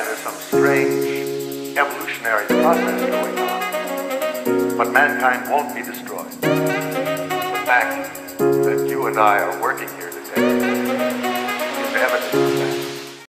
there's some strange evolutionary process going on. But mankind won't be destroyed. The fact that you and I are working